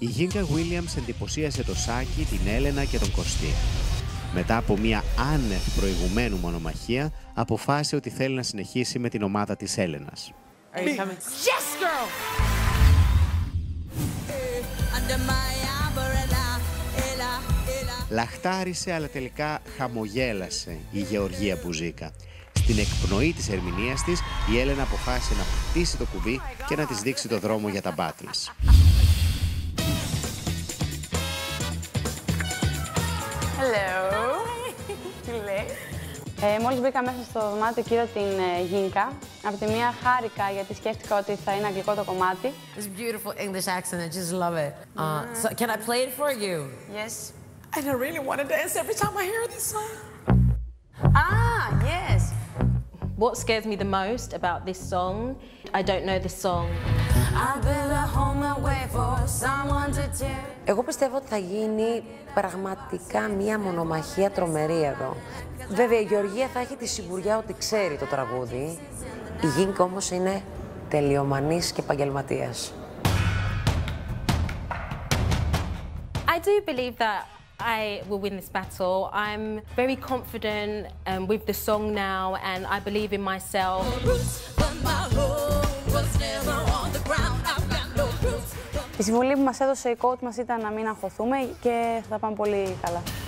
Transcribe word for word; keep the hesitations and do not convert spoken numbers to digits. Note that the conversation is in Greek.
Η Γίνκα Williams εντυπωσίασε το Σάκη, την Έλενα και τον Κωστή. Μετά από μια άνευ προηγουμένου μονομαχία, αποφάσισε ότι θέλει να συνεχίσει με την ομάδα της Έλενας. Yes, girl! Λαχτάρισε, αλλά τελικά χαμογέλασε η Γεωργία Μπουζίκα. Στην εκπνοή της ερμηνείας της, η Έλενα αποφάσισε να πατήσει το κουμπί και να της δείξει το δρόμο για τα battles. Hello. Ε, μόλις μπήκα μέσα στο δωμάτιο και είδα την ε, Γίνκα. Από τη μία χάρηκα γιατί σκέφτηκα ότι θα είναι αγγλικό το κομμάτι. This beautiful English accent, I just love it. Uh, so can I play it for you? Yes. And I really want to dance every time I hear this song. Ah, yes. What scares me the most about this song, I don't know the song. Εγώ πιστεύω ότι θα γίνει πραγματικά μία μονομαχία τρομερή εδώ. Βέβαια η Γεωργία θα έχει τη σιγουριά ότι ξέρει το τραγούδι. Η Γίνκα όμως είναι τελειομανής και επαγγελματίας. I do believe that I will win this battle. I'm very confident um, with the song now and I believe in myself. Η συμβουλή που μας έδωσε η coach μας ήταν να μην αγχωθούμε και θα πάμε πολύ καλά.